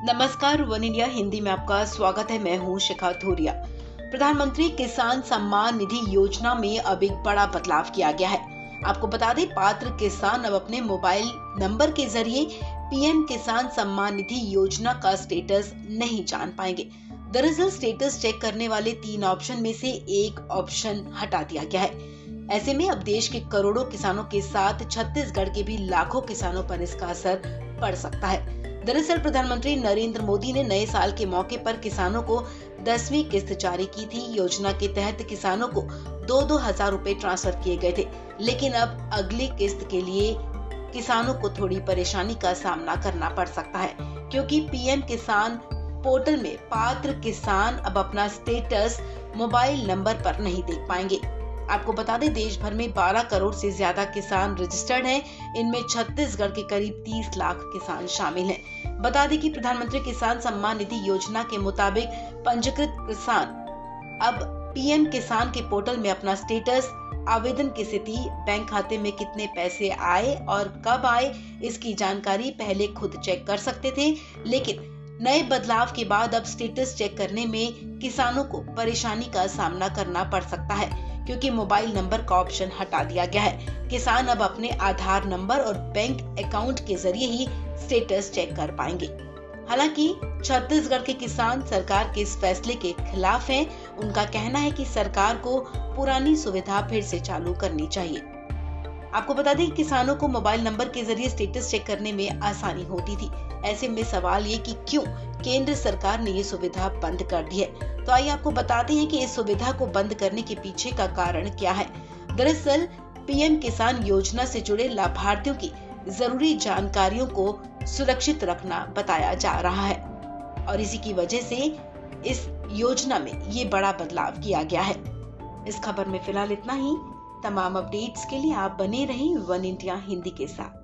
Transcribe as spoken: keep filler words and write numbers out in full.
नमस्कार, one India Hindi में आपका स्वागत है। मैं हूं शिखा थोरिया। प्रधानमंत्री किसान सम्मान निधि योजना में अब एक बड़ा बदलाव किया गया है। आपको बता दें, पात्र किसान अब अपने मोबाइल नंबर के जरिए पीएम किसान सम्मान निधि योजना का स्टेटस नहीं जान पाएंगे। दरअसल स्टेटस चेक करने वाले तीन ऑप्शन में से एक ऑप्शन हटा दिया गया है। ऐसे में अब देश के करोड़ों किसानों के साथ छत्तीसगढ़ के भी लाखों किसानों पर इसका असर पड़ सकता है। दरअसल प्रधानमंत्री नरेंद्र मोदी ने नए साल के मौके पर किसानों को दसवीं किस्त जारी की थी। योजना के तहत किसानों को दो दो हजार रुपए ट्रांसफर किए गए थे, लेकिन अब अगली किस्त के लिए किसानों को थोड़ी परेशानी का सामना करना पड़ सकता है, क्योंकि पीएम किसान पोर्टल में पात्र किसान अब अपना स्टेटस मोबाइल नंबर पर नहीं देख पाएंगे। आपको बता दें, देश भर में बारह करोड़ से ज्यादा किसान रजिस्टर्ड हैं। इनमें छत्तीसगढ़ के करीब तीस लाख किसान शामिल हैं। बता दें कि प्रधानमंत्री किसान सम्मान निधि योजना के मुताबिक पंजीकृत किसान अब पीएम किसान के पोर्टल में अपना स्टेटस, आवेदन की स्थिति, बैंक खाते में कितने पैसे आए और कब आए, इसकी जानकारी पहले खुद चेक कर सकते थे, लेकिन नए बदलाव के बाद अब स्टेटस चेक करने में किसानों को परेशानी का सामना करना पड़ सकता है, क्योंकि मोबाइल नंबर का ऑप्शन हटा दिया गया है। किसान अब अपने आधार नंबर और बैंक अकाउंट के जरिए ही स्टेटस चेक कर पाएंगे। हालांकि छत्तीसगढ़ के किसान सरकार के इस फैसले के खिलाफ हैं। उनका कहना है कि सरकार को पुरानी सुविधा फिर से चालू करनी चाहिए। आपको बता दें, किसानों को मोबाइल नंबर के जरिए स्टेटस चेक करने में आसानी होती थी। ऐसे में सवाल ये कि क्यों केंद्र सरकार ने ये सुविधा बंद कर दी है। तो आइए आपको बताते हैं कि इस सुविधा को बंद करने के पीछे का कारण क्या है। दरअसल पीएम किसान योजना से जुड़े लाभार्थियों की जरूरी जानकारियों को सुरक्षित रखना बताया जा रहा है, और इसी की वजह से इस योजना में ये बड़ा बदलाव किया गया है। इस खबर में फिलहाल इतना ही। तमाम अपडेट्स के लिए आप बने रहें वन इंडिया हिंदी के साथ।